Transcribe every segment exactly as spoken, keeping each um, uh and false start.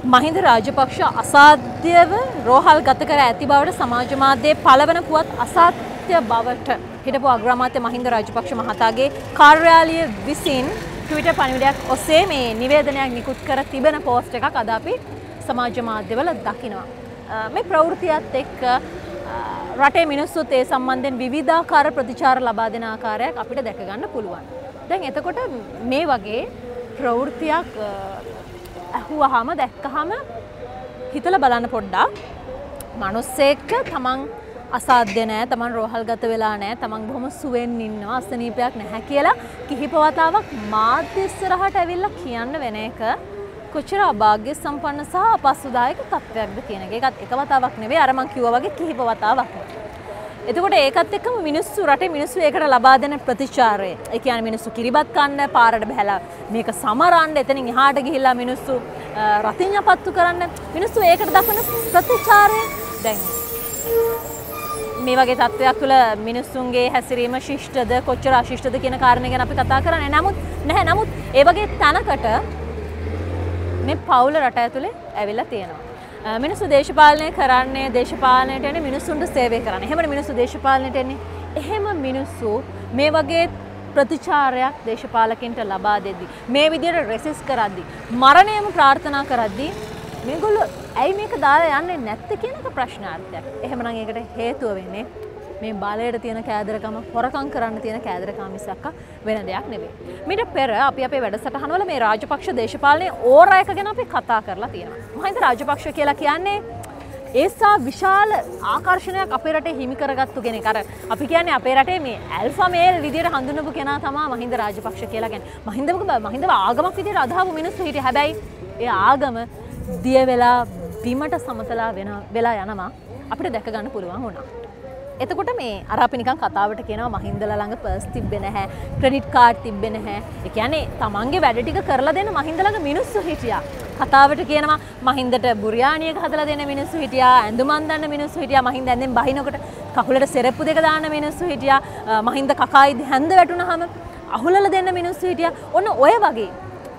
මහින්ද රාජපක්ෂ අසාධ්‍යව රෝහල් ගත කර ඇති බවට සමාජ මාධ්‍යයේ පළවන පුවත් අසත්‍ය බවට හිටපු අග්‍රාමාත්‍ය මහින්ද රාජපක්ෂ මහතාගේ කාර්යාලය විසින් ට්විටර් පණිවිඩයක් ඔස්සේ මේ නිවේදනයක් නිකුත් කර තිබෙන පෝස්ට් එකක් අද අපි සමාජ මාධ්‍යවල දකිනවා. මේ ප්‍රවෘත්තියත් එක්ක රටේ මිනිස්සුත් ඒ සම්බන්ධයෙන් විවිධාකාර ප්‍රතිචාර ලබා දෙන ආකාරයක් අපිට දැක ගන්න පුළුවන්. දැන් එතකොට මේ වගේ ප්‍රවෘත්තියක් අහුවහම දැක්කහම හිතලා බලන්න පොඩ්ඩක් මිනිස්සෙක් තමන් අසාධ්‍ය නැහැ, තමන් රෝහල් ගත වෙලා නැහැ, තමන් බොහොම සුවෙන් ඉන්නවා, අසනීපයක් නැහැ කියලා කිහිප වතාවක් මාධ්‍ය ඉස්සරහට ඇවිල්ලා කියන්න වෙන එක කොච්චර අභාග්‍ය සම්පන්න සහ අපහසුදායක තත්ත්වයක්ද කියන එක. ඒකත් එක වතාවක් නෙවෙයි, අර මං කිව්වා වගේ කිහිප වතාවක්. එතකොට ඒකත් එක්කම මිනිස්සු රටේ මිනිස්සු ඒකට ලබා දෙන ප්‍රතිචාරය. ඒ කියන්නේ මිනිස්සු කිරිබත් කන්න, පාරට බහැලා මේක සමරන්න, එතනින් එහාට ගිහිල්ලා මිනිස්සු රතිඤ්ඤපත්තු කරන්න, මිනිස්සු ඒකට දක්වන ප්‍රතිචාරය. දැන් මේ වගේ තත්ත්වයක් තුළ මිනිස්සුන්ගේ හැසිරීම ශිෂ්ටද කොච්චර අශිෂ්ටද කියන කාරණේ ගැන අපි කතා කරන්නේ. නමුත් නැහැ. නමුත් ඒ වගේ තැනකට මේ පවුල රට ඇතුලේ ඇවිල්ලා තියෙනවා. මිනිස්සු දේශපාලනය කරන්නේ දේශපාලනයට එන්නේ මිනිස්සුන්ට සේවය කරන්න. එහෙමනේ මිනිස්සු දේශපාලනයට එන්නේ. එහෙම මිනිස්සු මේ වගේ ප්‍රතිචාරයක් දේශපාලකින්ට ලබා දෙද්දි, මේ විදිහට රෙසිස් කරද්දි, මරණයම ප්‍රාර්ථනා කරද්දි මේගොල්ලෝ ඇයි මේක දාලා යන්නේ නැත්තේ කියන එක ප්‍රශ්නාර්ථයක්. එහෙමනම් ඒකට හේතුව වෙන්නේ මේ බලයට තියෙන කෑදරකම, හොරකම් කරන්න තියෙන කෑදරකම මිසක් වෙන දෙයක් නෙවෙයි. මීට පෙර අපි අපේ වැඩසටහනවල මේ රාජපක්ෂ දේශපාලනයේ ඕරායක ගැන අපි කතා කරලා තියෙනවා. මහින්ද රාජපක්ෂ කියලා කියන්නේ ඒසා විශාල ආකර්ෂණයක් අපේ රටේ හිමි කරගත්තු කෙනෙක්. අර අපි කියන්නේ අපේ රටේ මේ ඇල්ෆා මේල් විදියට හඳුන්වපු කෙනා තමයි මහින්ද රාජපක්ෂ කියලා කියන්නේ. මහින්දව මහින්දව ආගමක් විදියට අදහපු මිනිස්සු හිටියේ. හැබැයි ඒ ආගම දිය වෙලා බිමට සමතලා වෙන වෙලා යනවා අපිට දැක ගන්න පුළුවන් වුණා. එතකොට මේ අර අපි නිකන් කතාවට කියනවා මහින්දලා ළඟ පර්ස් තිබ්බේ නැහැ, ක්‍රෙඩිට් කාඩ් තිබ්බේ නැහැ. ඒ කියන්නේ තමන්ගේ වැඩ ටික කරලා දෙන්න මහින්ද ළඟ මිනිස්සු හිටියා. කතාවට කියනවා මහින්දට බුරියානියක හදලා දෙන්න මිනිස්සු හිටියා, ඇඳුම් අඳින්න මිනිස්සු හිටියා, මහින්ද ඇඳෙන් බහිනකොට කකුලට සෙරෙප්පු දෙක දාන්න මිනිස්සු හිටියා, මහින්ද කකායිදි හැන්ද වැටුනහම අහුලලා දෙන්න මිනිස්සු හිටියා. ඔන්න ඔය වගේ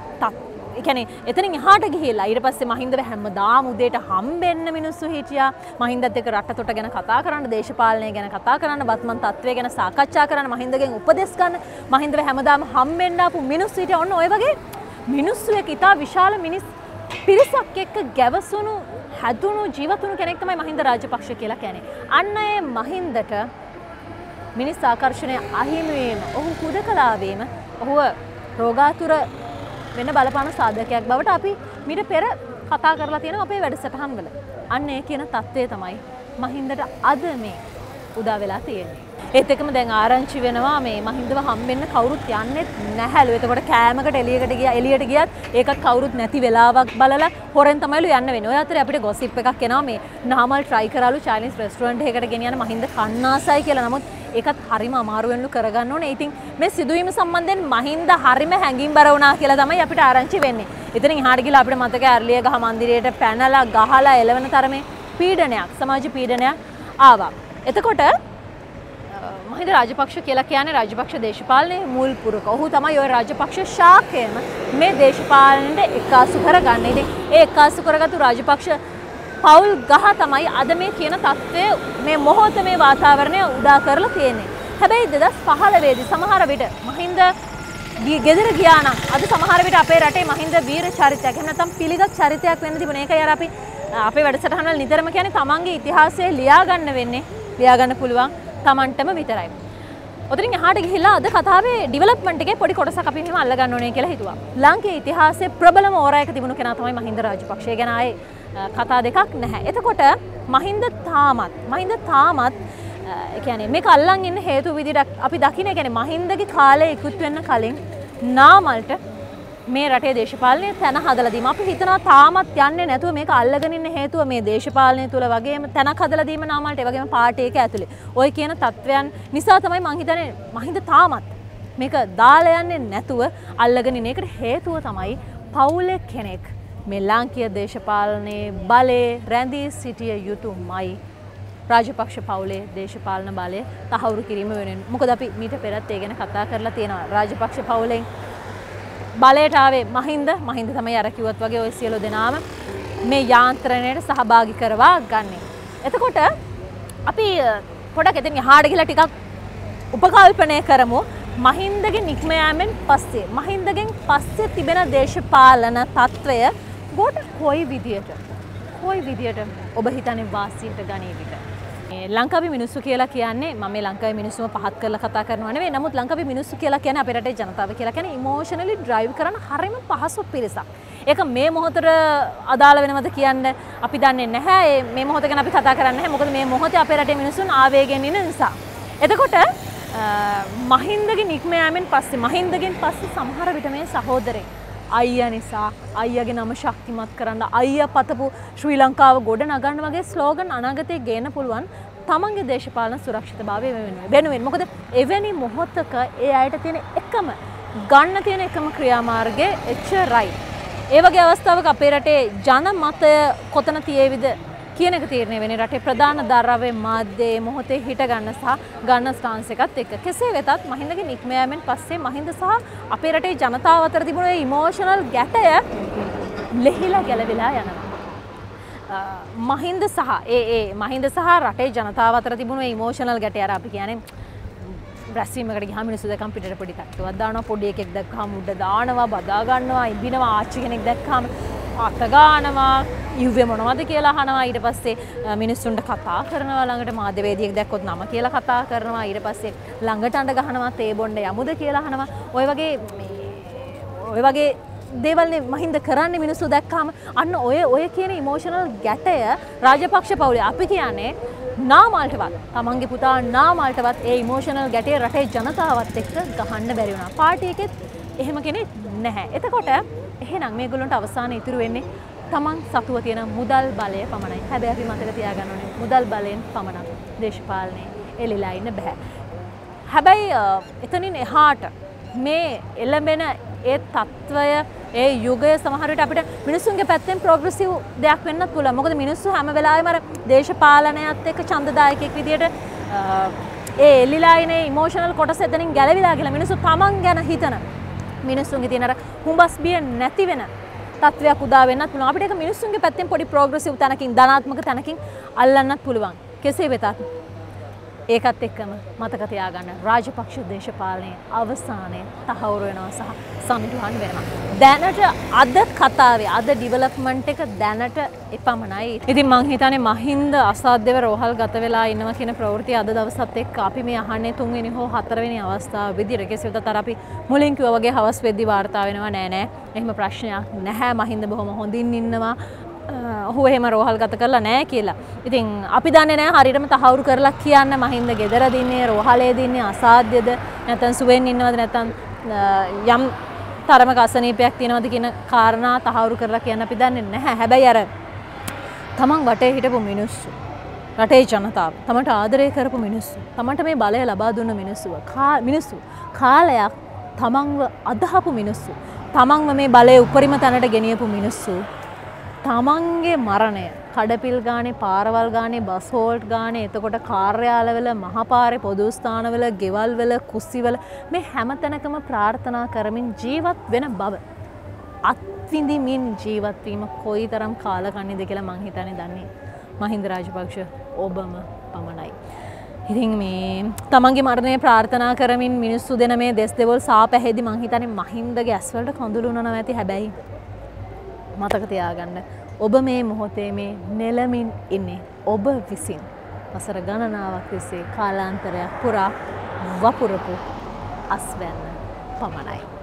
ඒ කියන්නේ එතනින් එහාට ගිහිල්ලා ඊට පස්සේ මහින්දව හැමදාම උදේට හම්බෙන්න මිනිස්සු හිටියා. මහින්දත් එක්ක රටතොට ගැන කතා කරන්න, දේශපාලනය ගැන කතා කරන්න, බත්මන් තත්ත්වය ගැන සාකච්ඡා කරන්න, මහින්දගෙන් උපදෙස් ගන්න, මහින්දව හැමදාම හම්බෙන්න ආපු මිනිස්සු හිටියා. ඔන්න ඔය වගේ මිනිස්සු එක්ක ඉතා විශාල මිනිස් පිරිසක් එක්ක ගැවසුණු, හැදුණු, ජීවතුණු කෙනෙක් තමයි මහින්ද රාජපක්ෂ කියලා කියන්නේ. අන්න ඒ මහින්දට මිනිස් ආකර්ෂණය අහිමි වීම, ඔහු කුඩකලා වීම, ඔහුව රෝගාතුර වෙන බලපාන සාධකයක් බවට අපි මීට පෙර කතා කරලා තියෙනවා අපේ වැඩසටහන් වල. අන්න ඒ කියන தත්ත්වය තමයි මහින්දට අද මේ උදා වෙලා තියෙන්නේ. ඒත් එක්කම දැන් ආරංචි වෙනවා මේ මහින්දව හම්බෙන්න කවුරුත් යන්නේ නැහැලු. එතකොට කෑමකට එළියකට ගියා එළියට ගියත් ඒකත් කවුරුත් නැති වෙලාවක් බලලා හොරෙන් තමයිලු යන්න වෙන්නේ. ඔය අතරේ අපිට ගොසිප් එකක් එනවා මේ නාමල් try කරාලු චයිනීස් රෙස්ටුරන්ට් එකකට ගෙනියන මහින්ද කන්නාසයි කියලා. නමුත් ඒකත් හරිම අමාරුවෙන්ලු කරගන්න ඕනේ. ඉතින් මේ සිදුවීම සම්බන්ධයෙන් මහින්ද හරිම හැඟීම්බර වුණා කියලා තමයි අපිට ආරංචි වෙන්නේ. ඉතින් එහාට ගිහලා අපිට මතකයි අර්ලිය ගහ මන්දිරයට පැනලා ගහලා එළවෙන තරමේ පීඩනයක්, සමාජ පීඩනයක් ආවා. එතකොට මහින්ද රාජපක්ෂ කියලා කියන්නේ රාජපක්ෂ දේශපාලනයේ මූල් පුරුක. ඔහු තමයි ওই රාජපක්ෂ ශාඛයම මේ දේශපාලනයට එකාසු කරගන්නේ. ඉතින් ඒ එකාසු කරගත්තු රාජපක්ෂ පවුල් ගහ තමයි අද මේ කියන தත්ත්වය මේ මොහොත මේ වාතාවරණය උදා කරලා තියෙන්නේ. හැබැයි දෙදහස් පහළොව දී සමහර විට මහින්ද ගෙදර ගියා නම් අද සමහර විට අපේ රටේ මහින්ද වීර චරිතයක් එහෙම නැත්නම් පිළිගත් චරිතයක් වෙන්න තිබුණා. ඒකයි අර අපි අපේ වැඩසටහන වල නිතරම කියන්නේ තමන්ගේ ඉතිහාසය ලියා ගන්න වෙන්නේ. ලියා ගන්න පුළුවන් තමන්ටම විතරයි. ඔතනින් එහාට ගිහිල්ලා අද කතාවේ ඩිවෙලොප්මන්ට් එකේ පොඩි කොටසක් අපි මෙහෙම අල්ල ගන්න ඕනේ කියලා හිතුවා. ලංකේ ඉතිහාසයේ ප්‍රබලම ඕරායක තිබුණු කෙනා තමයි මහින්ද රාජපක්ෂ. ඒ ගැන ආයේ කතා දෙකක් නැහැ. එතකොට මහින්ද තාමත් මහින්ද තාමත් ඒ කියන්නේ මේක අල්ලන් ඉන්න හේතු විදිහට අපි දකින්න කියන්නේ මහින්දගේ කාලේ ඉක්ුත් වෙන්න කලින් නාමල්ට මේ රටේ දේශපාලනය තැන හදලා දීම. අපි හිතනවා තාමත් යන්නේ නැතුව මේක අල්ලගෙන ඉන්න හේතුව මේ දේශපාලනය තුල වගේම තැනක් හදලා දීම නාමල්ට, ඒ වගේම පාර්ටි එක ඇතුලේ. ওই කියන තත්වයන් නිසා තමයි මං හිතන්නේ මහින්ද තාමත් මේක දාලා යන්නේ නැතුව අල්ලගෙන ඉන්න. ඒකට හේතුව තමයි පවුලේ කෙනෙක් මේ ලාංකීය දේශපාලනයේ බලේ රැඳී සිටිය යුතුමයි. රාජපක්ෂ පවුලේ දේශපාලන බලය තහවුරු කිරීම වෙනුවෙන්. මොකද අපි මීට පෙරත් ඒ ගැන කතා කරලා තියෙනවා. රාජපක්ෂ පවුලෙන් බලයට ආවේ මහින්ද මහින්ද තමයි අර කිව්වත් වගේ ඔය සියලු දෙනාම මේ යාන්ත්‍රණයට සහභාගී කරවා ගන්න. එතකොට අපි පොඩක් එතන එහාට ගිහලා ටිකක් උපකල්පනය කරමු. මහින්දගේ නික්ම යාමෙන් පස්සේ මහින්දගෙන් පස්සේ තිබෙන දේශපාලන තත්වය ගොඩ කොයි විදියට කොයි විදියට ඔබ හිතන්නේ වාසියට ගනීවිද? මේ ලංකාවේ මිනිස්සු කියලා කියන්නේ මම මේ ලංකාවේ මිනිස්සුම පහත් කරලා කතා කරනවා නෙවෙයි. නමුත් ලංකාවේ මිනිස්සු කියලා කියන්නේ අපේ රටේ ජනතාව කියලා කියන්නේ ඉමෝෂනලි ඩ්‍රයිව් කරන හරිම පහසු පිරිසක්. ඒක මේ මොහොතට අදාළ වෙනවද කියන්න අපි දන්නේ නැහැ. මේ මොහොත ගැන අපි කතා කරන්නේ නැහැ. මොකද මේ මොහොතේ අපේ රටේ මිනිස්සුන් ආවේගයෙන් ඉන්න නිසා. එතකොට මහින්දගේ නික්ම යාමෙන් පස්සේ මහින්දගෙන් පස්සේ සමහර විට මේ සහෝදරේ අයියා නිසා අයියාගේ නම ශක්තිමත් කරන්න අයියා පතපු ශ්‍රී ලංකාව ගොඩ නගන්න වගේ ස්ලෝගන් අනාගතයේ ගේන්න පුළුවන් තමන්ගේ දේශපාලන සුරක්ෂිතභාවය වෙනුවෙන්. මොකද එවැනි මොහොතක ඒ අයට තියෙන එකම ගන්න තියෙන එකම ක්‍රියාමාර්ගය එච්චරයි. ඒ වගේ අවස්ථාවක අපේ රටේ ජනමතය කොතන තියේවිද කියන එක තීරණය වෙන්නේ රටේ ප්‍රධාන ධාරාවේ මාධ්‍යයේ මොහොතේ හිට ගන්න සහ ගන්න ස්ටාන්ස් එකත් එක්ක. කෙසේ වෙතත් මහින්දගේ නික්ම යාමෙන් පස්සේ මහින්ද සහ අපේ රටේ ජනතාව අතර තිබුණු ඉමෝෂනල් ගැටය ලෙහිලා ගැලවිලා යනවා. මහින්ද සහ ඒ ඒ මහින්ද සහ රටේ ජනතාව අතර තිබුණු ඉමෝෂනල් ගැටය අර අපි කියන්නේ රැස්වීමකට ගියාම මිනිස්සු දැක්කම පිටට පොඩි තට්ටුවක් දානවා, පොඩි එකෙක් දැක්කම උඩ දානවා, බදා ගන්නවා, ඉබිනවා, ආච්චි කෙනෙක් දැක්කම අත ගන්නවා, ඉව්වේ මොනවද කියලා අහනවා. ඊට පස්සේ මිනිස්සුන්ට කතා කරනවා, ළඟට මාධ්‍යවේදියෙක් දැක්කොත් නම කියලා කතා කරනවා. ඊට පස්සේ ළඟට අඬ ගහනවා, තේ බොණ්ඩ යමුද කියලා අහනවා. ඔය වගේ ඔය වගේ දේවල් මහින්ද කරන්නේ මිනිස්සු දැක්කම අන්න ඔය ඔය කියන ඉමෝෂනල් ගැටය රාජපක්ෂ පවුලේ අපි කියන්නේ නාමල්ටවත් තමන්ගේ පුතා නාමල්ටවත් ඒ ඉමෝෂනල් ගැටේ රටේ ජනතාවත් එක්ක ගහන්න බැරි වුණා. පාටි එකෙත් එහෙම කෙනෙක් නැහැ. එතකොට එහෙනම් මේගොල්ලන්ට අවසානයේ ඉතුරු වෙන්නේ තමන් සතුව තියෙන මුදල් බලය පමණයි. හැබැයි අපි මතක තියාගන්න ඕනේ මුදල් බලයෙන් පමණක් දේශපාලනේ එලිලා ඉන්න බෑ. හැබැයි එතනින් එහාට මේ එළඹෙන ඒ තත්වය ඒ යුගය සමහර විට අපිට මිනිස්සුන්ගේ පැත්තෙන් ප්‍රෝග්‍රෙසිව් දෙයක් වෙන්නත් පුළුවන්. මොකද මිනිස්සු හැම වෙලාවෙම අර දේශපාලනයත් එක්ක ඡන්දදායකයෙක් විදියට ඒ එලිලා ඉන ඉමෝෂනල් කොටස එතනින් ගැලවිලා කියලා මිනිස්සු තමන් ගැන හිතන මිනිස්සුන්ගේ තියෙන අර හුඹස් බිය නැති වෙන තත්වයක් උදා වෙන්නත් පුළුවන්. අපිට ඒක මිනිස්සුන්ගේ පැත්තෙන් පොඩි ප්‍රෝග්‍රෙසිව් තැනකින් ධනාත්මක තැනකින් අල්ලන්නත් පුළුවන්. කෙසේ වෙතත් ඒකත් එක්කම මතක තියාගන්න රාජපක්ෂ දේශපාලනයේ අවසානයේ තහවුරු වෙනවා සහ සමිතුහන් වෙනවා. දැනට අද කතාවේ අද ඩිවෙලොප්මන්ට් එක දැනට එපමණයි. ඉතින් මං හිතන්නේ මහින්ද අසාධ්‍යව රෝහල් ගත වෙලා ඉන්නවා කියන ප්‍රවෘත්තිය අද දවසත් එක්ක අපි මේ අහන්නේ තුන්වෙනි හෝ හතරවෙනි අවස්ථාව විදිහට. කෙසේ වෙතත් අර අපි මුලින් කිව්වා වගේ හවස් වෙද්දි වාර්තා වෙනවා නෑ නෑ. එහෙම ප්‍රශ්නයක් නැහැ. මහින්ද බොහොම හොඳින් ඉන්නවා. ඔහු එහෙම රෝහල් ගත කරලා නැහැ කියලා. ඉතින් අපි දන්නේ නැහැ හරියටම තහවුරු කරලා කියන්න මහින්ද ගෙදර දින්නේ රෝහලේ දින්නේ අසාධ්‍යද නැත්නම් සුවෙන් ඉන්නවද නැත්නම් යම් තරමක අසනීපයක් තියෙනවද කියන කාරණා තහවුරු කරලා කියන්න අපි දන්නේ නැහැ. හැබැයි අර තමන් වටේ හිටපු මිනිස්සු රටේ ජනතාව තමන්ට ආදරය කරපු මිනිස්සු තමන්ට මේ බලය ලබා දුන්න මිනිස්සු මිනිස්සු කාලයක් තමන්ව අදහපු මිනිස්සු තමන්ව මේ බලය උපරිම තැනට ගෙනියපු මිනිස්සු තමන්ගේ මරණය කඩපිල් ගානේ පාරවල් ගානේ බස් හෝල්ට් ගානේ එතකොට කාර්යාලවල මහපාරේ පොදු ස්ථානවල ගෙවල් වල කුස්සිවල මේ හැමතැනකම ප්‍රාර්ථනා කරමින් ජීවත් වෙන බව අත්විඳිමින් ජීවත් වීම කොයිතරම් කාලකන්නිද කියලා මං හිතන්නේ දන්නේ මහින්ද රාජපක්ෂ ඔබම පමණයි. ඉතින් මේ තමන්ගේ මරණය ප්‍රාර්ථනා කරමින් මිනිස්සු දෙන මේ දෙස් දෙවොල් සාපැහැදි මං හිතන්නේ මහින්දගේ ඇස්වලට කඳුළු උනනවා ඇති. හැබැයි මතක තියාගන්න ඔබ මේ මොහොතේ මේ නෙලමින් ඉන්නේ ඔබ විසින් වසර ගණනාවක් තිස්සේ කාලාන්තරයක් පුරා වපුරපු අස්වැන්න පමණයි.